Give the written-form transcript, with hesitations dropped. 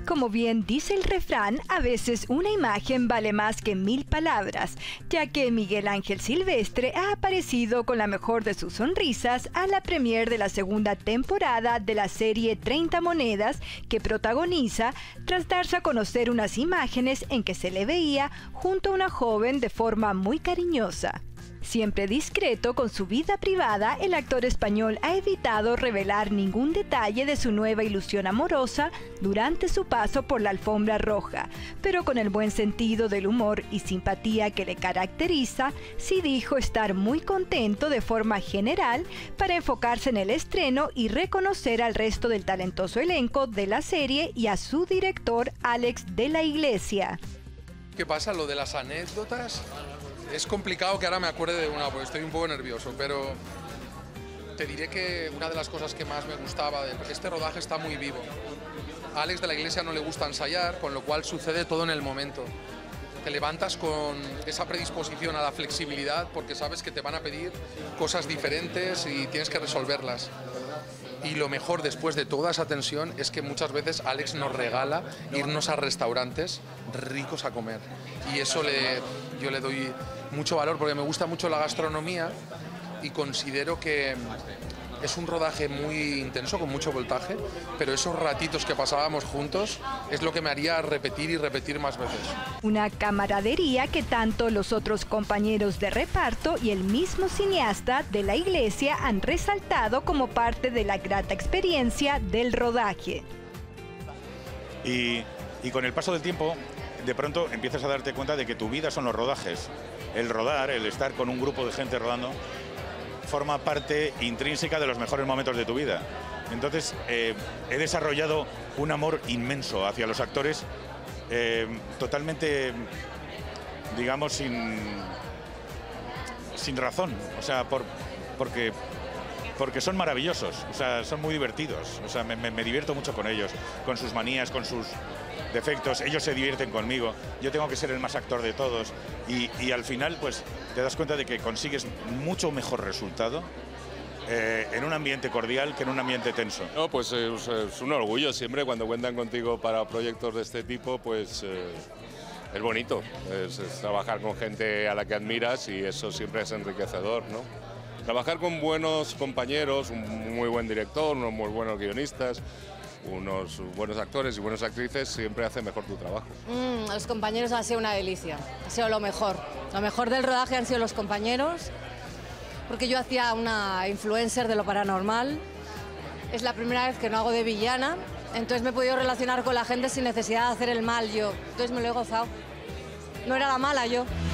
Como bien dice el refrán, a veces una imagen vale más que 1000 palabras, ya que Miguel Ángel Silvestre ha aparecido con la mejor de sus sonrisas a la premier de la segunda temporada de la serie 30 Monedas que protagoniza tras darse a conocer unas imágenes en que se le veía junto a una joven de forma muy cariñosa. Siempre discreto con su vida privada, el actor español ha evitado revelar ningún detalle de su nueva ilusión amorosa durante su paso por la alfombra roja, pero con el buen sentido del humor y simpatía que le caracteriza, sí dijo estar muy contento de forma general para enfocarse en el estreno y reconocer al resto del talentoso elenco de la serie y a su director Alex de la Iglesia. ¿Qué pasa? Lo de las anécdotas... Es complicado que ahora me acuerde de una, porque estoy un poco nervioso, pero te diré que una de las cosas que más me gustaba de este rodaje está muy vivo. A Alex de la Iglesia no le gusta ensayar, con lo cual sucede todo en el momento. Te levantas con esa predisposición a la flexibilidad porque sabes que te van a pedir cosas diferentes y tienes que resolverlas. Y lo mejor después de toda esa tensión es que muchas veces Alex nos regala irnos a restaurantes ricos a comer. Y eso yo le doy mucho valor porque me gusta mucho la gastronomía y considero que es un rodaje muy intenso, con mucho voltaje, pero esos ratitos que pasábamos juntos es lo que me haría repetir y repetir más veces. Una camaradería que tanto los otros compañeros de reparto y el mismo cineasta de la Iglesia han resaltado como parte de la grata experiencia del rodaje. Y con el paso del tiempo, de pronto empiezas a darte cuenta de que tu vida son los rodajes. El rodar, el estar con un grupo de gente rodando, forma parte intrínseca de los mejores momentos de tu vida. Entonces, he desarrollado un amor inmenso hacia los actores, totalmente, digamos, sin razón. O sea, porque son maravillosos, o sea, son muy divertidos. O sea, me divierto mucho con ellos, con sus manías, con sus defectos. Ellos se divierten conmigo. Yo tengo que ser el más actor de todos. Y al final, pues, te das cuenta de que consigues mucho mejor resultado en un ambiente cordial que en un ambiente tenso. No, pues es un orgullo siempre cuando cuentan contigo para proyectos de este tipo, pues es bonito. Es trabajar con gente a la que admiras y eso siempre es enriquecedor, ¿no? Trabajar con buenos compañeros, un muy buen director, unos muy buenos guionistas, unos buenos actores y buenas actrices siempre hace mejor tu trabajo. Los compañeros han sido una delicia, ha sido lo mejor. Lo mejor del rodaje han sido los compañeros, porque yo hacía una influencer de lo paranormal. Es la primera vez que no hago de villana, entonces me he podido relacionar con la gente sin necesidad de hacer el mal yo. Entonces me lo he gozado. No era la mala yo.